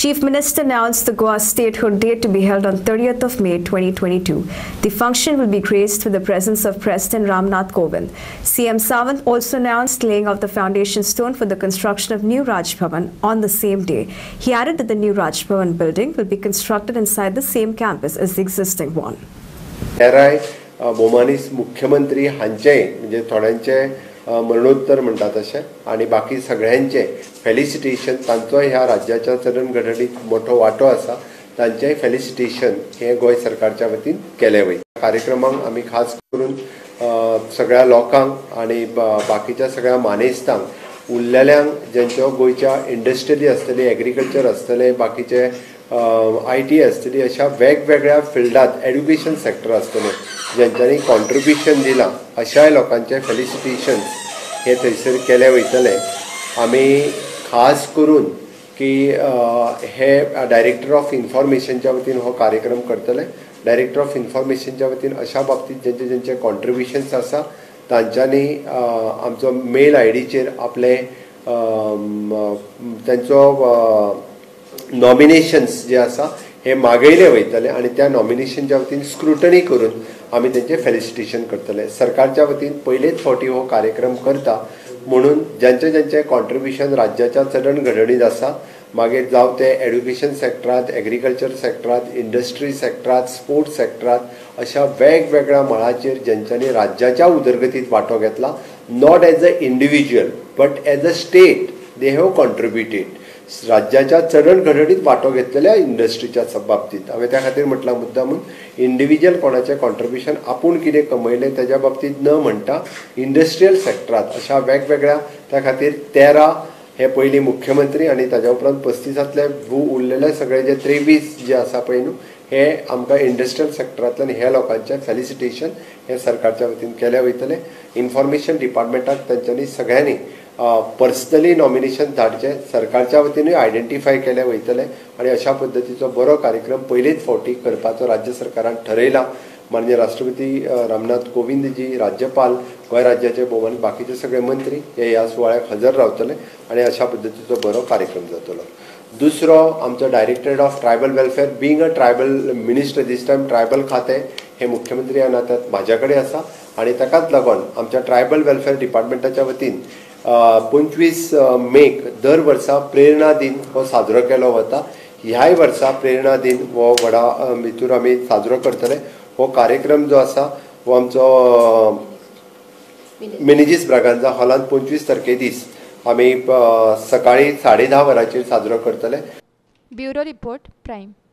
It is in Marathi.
Chief Minister announced the Goa Statehood Day to be held on 30th of May 2022. The function will be graced with the presence of President Nath Kovind. CM Sawant also announced laying of the foundation stone for the construction of new Raj Bhavan on the same day. He added that the new Raj Bhavan building will be constructed inside the same campus as the existing one. बोमानीस मुख्यमंत्री हांचे म्हणजे थोड्यांचे मरणोत्तर म्हणतात तशें आणि बाकी सगळ्यांचे फेलिसिटेशन तांचो ह्या राज्याच्या जडणघडणीत मोठो वांटो आसा तांचेय फेलिसिटेशन हे गोंय सरकारच्या वतीन केले वयता. कार्यक्रमाक आमी खास करून सगळ्या लोकांक आणि बाकीच्या सगळ्या मानेस्तांक उरलेल्यांक ज्यांच्यो गोंयच्या इंडस्ट्री आसतली, एग्रीकल्चर आसतले, बाकीचे IT आसतली, अशा वेगवेगळ्या फिल्डात एड्युकेशन सेक्टर आसतले ज्यांच्यांनी कॉन्ट्रिब्युशन दिलां अशाय लोकांचे फेलिसिटेशन हे थंयसर केले वयतले. आमी खास करून की हे डायरेक्टर ऑफ इन्फॉर्मेशनच्या वतीन हो कार्यक्रम करतले. डायरेक्टर ऑफ इन्फॉर्मेशनच्या वतीन अशा बाबतीत ज्यांचे कॉन्ट्रिब्युशन्स आसा तांच्यांनी आमचो मेल IDचेर आपले त्यांचो नॉमिनेशन्स जे आसा हे मागयले वयतले आणि त्या नॉमिनेशनच्या वतीन स्क्रुटनी करून आमी तेंचे फेलिसिटेशन करतले. सरकारच्या वतीन पयलेच फावटी हो कार्यक्रम करता म्हणून ज्यांचे कॉन्ट्रिब्युशन राज्याच्या जडणघडणीत आसा, मागीर जावं ते एड्युकेशन सेक्टरांत, एग्रीकल्चर सेक्टरांत, इंडस्ट्री सेक्टरांत, स्पोर्ट्स सेक्टरांत, अशा वेगवेगळ्या मळाचेर ज्यांच्यांनी राज्याच्या उदरगतीत वांटो घेतला, not as a individual but as a state they have contributed. राज्याच्या जडणघडणीत वांटो घेतलेल्या इंडस्ट्रीच्या बाबतीत हांवें त्या खातीर म्हटलां मुद्दामून इंडिव्हिज्युअल कोणाचें कॉन्ट्रिब्युशन आपूण कितें कमयलें तेज्या बाबतीत न म्हणटा इंडस्ट्रियल सेक्टरांत अशा वेगवेगळ्या त्या खातीर 13 हे पयलीं मुख्यमंत्री आणि ताज्या उपरांत 35तले उरलेले सगळे जे 23 जे आसा पळय न्हू हे आमकां इंडस्ट्रियल सेक्टरांतल्यान ह्या लोकांचे फेलिसिटेशन हे सरकारच्या वतीन केले वयतले. इन्फॉर्मेशन डिपार्टमेंटाक तांच्यांनी सगळ्यांनी पर्सनली नॉमिनेशन धाडचे सरकारच्या वतीनूय आयडेंटिफाय केले वयतले आणि अशा पद्दतीचो बरो कार्यक्रम पयलेच फावटी करपाचो राज्य सरकारान ठरयला. माननीय राष्ट्रपती रामनाथ कोविंद जी, राज्यपाल, गोंय राज्याचे भोवमान, बाकीचे सगळे मंत्री हे ह्या सुवाळ्याक हजर रावतले आणि अशा पद्दतीचो बरो कार्यक्रम जातलो. दुसरो आमचो directorate of tribal welfare, being a tribal minister this time tribal खातें हे मुख्यमंत्री ह्या नात्यात म्हाज्या कडेन आसा आणि ताकाच लागून आमच्या ट्रायबल वेलफेअर डिपार्टमेंटाच्या वतीन 25 मेक दर वर्सा प्रेरणा दिन हो साजरो केलो वता. ह्याय वर्सा प्रेरणा दिन हो व्हडा भितूर आमी साजरो करतले. हो कार्यक्रम जो आसा हो आमचो मिनेजीस ब्रागांजा हॉलांत 25 तारखे दीस आमी सकाळी 10:30 वरांचेर साजरो करतले. Bureau report, prime.